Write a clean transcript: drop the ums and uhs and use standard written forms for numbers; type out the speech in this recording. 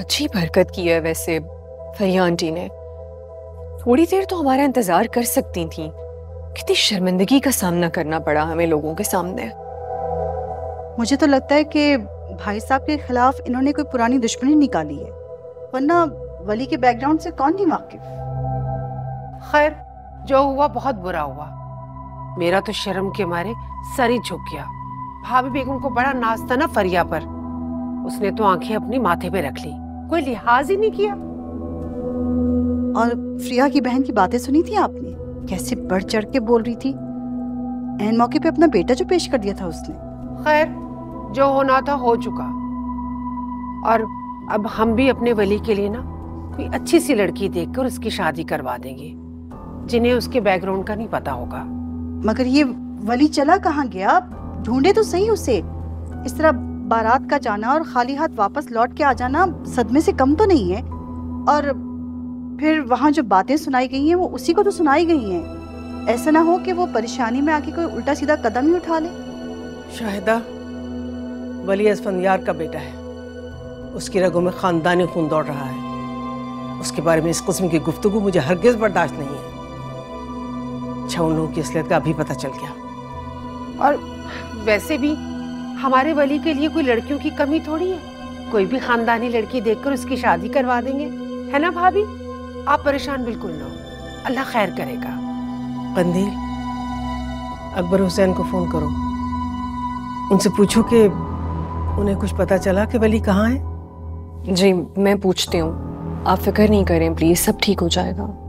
अच्छी हरकत की है वैसे फरिया आंटी ने। थोड़ी देर तो हमारा इंतजार कर सकती थी। कितनी शर्मिंदगी का सामना करना पड़ा हमें लोगों के सामने। मुझे तो लगता है कि भाई साहब के खिलाफ इन्होंने कोई पुरानी दुश्मनी निकाली है, वरना वली के बैकग्राउंड से कौन नहीं वाकिफ। खैर, जो हुआ बहुत बुरा हुआ। मेरा तो शर्म के मारे सर ही झुक गया। भाभी बेगम को बड़ा नाज था ना फरिया पर, उसने तो आंखें अपनी माथे पे रख ली, कोई लिहाज ही नहीं किया। और फ्रिया की बहन की बातें सुनी थी आपने? कैसे बढ़ चढ़ के बोल रही थी। एन मौके पे अपना बेटा जो पेश कर दिया था उसने। खैर, जो होना था हो चुका। और अब हम भी अपने वली के लिए ना कोई अच्छी सी लड़की देखकर उसकी शादी करवा देंगे, जिन्हें उसके बैकग्राउंड का नहीं पता होगा। मगर ये वली चला कहाँ गया? ढूंढे तो सही उसे। इस तरह बारात का जाना और खाली हाथ वापस लौट के आ जाना सदमे से कम तो नहीं है। और फिर वहाँ जो बातें सुनाई गई हैं वो उसी को तो सुनाई गई हैं। ऐसा ना हो कि वो परेशानी में आके कोई उल्टा सीधा कदम ही उठा ले। शाहिदा, वली असफंदियार का बेटा है, उसकी रगों में खानदानी खून दौड़ रहा है। उसके बारे में इस किस्म की गुफ्तगू मुझे हरगिज बर्दाश्त नहीं है। अच्छा, उन लोगों की असलियत का अभी पता चल गया। और वैसे भी हमारे वली के लिए कोई लड़कियों की कमी थोड़ी है। कोई भी खानदानी लड़की देखकर उसकी शादी करवा देंगे, है ना भाभी? आप परेशान बिल्कुल ना हो, अल्लाह खैर करेगा। कंदील, अकबर हुसैन को फोन करो, उनसे पूछो कि उन्हें कुछ पता चला कि वली कहाँ है। जी मैं पूछती हूँ, आप फिक्र नहीं करें प्लीज, सब ठीक हो जाएगा।